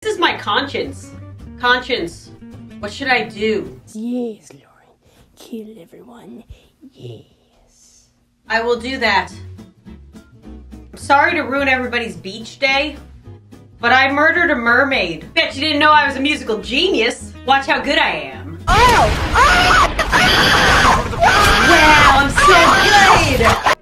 This is my conscience. Conscience, what should I do? Yes, Lauren. Kill everyone. Yes. I will do that. I'm sorry to ruin everybody's beach day, but I murdered a mermaid. Bet you didn't know I was a musical genius. Watch how good I am. Oh! Wow, I'm so good!